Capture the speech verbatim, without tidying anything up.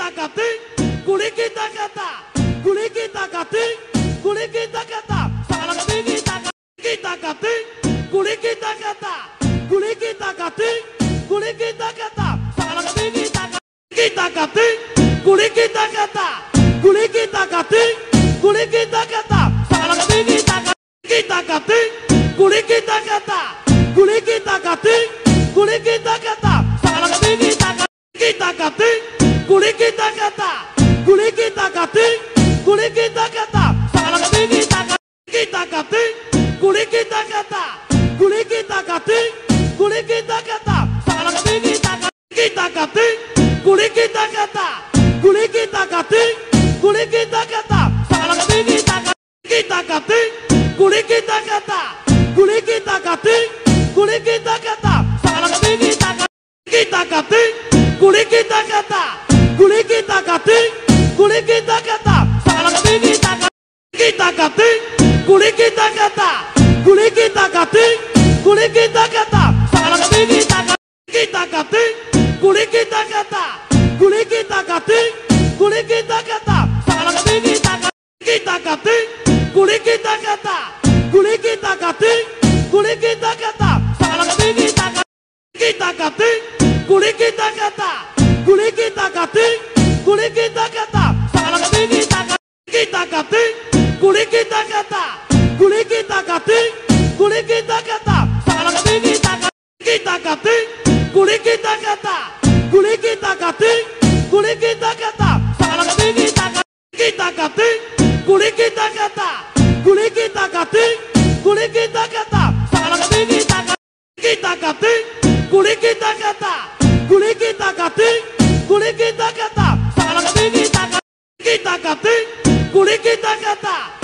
kita kating, kulit kita kata, kulit kita kating, kulit kita kata, salam kita kita kating, kulit kita kata, kulit kita kating, kulit kita kata, salam kita kita kating, kulit kita kata, kulit kita kating, kulit kita kata, salam kita kita kating, kulit kita kata, kulit kita kating, kulit kita kata, salam kita kita kating, kulit kita kata, kulit kita kating, kulit kita kata, salam kita kita kating, kulit kita kata, kulit kita kating, kulit kita kata, salam kita kita kating, kulit kita kata, kulit kita kating, kulit kita kata, salam kita kita kating, kulit kita kata, kulit kita kating, kulit kita kata, salam kita kita kating, kulit kita kata, kulit kita kating, kulit kita kata, salam kita kita kating, kulit kita kata, kulit kita kating, kulit kita kata, salam kita kita kating, kulit kita kata, kulit kita kating, kulit kita kata, salam kita kita kating, kulit kita kata, kulit kita kating, kulit kita kata, salam kita kita kating, kulit kita kata, kulit kita kating, kulit kita kata, salam kita kita kating, kulit kita kata, kulit kita kating, kulit kita kata, salam kita kita kating, kulit kita kata, kulit kita kating, kulit kita kata, salam kita kita kating, kulit kita kata, kulit kita kating, kulit kita kata, salam kita kita kating, kulit kita kata, kulit kita kating, kulit kita kata, salam kita kita kating, kulit kita kata.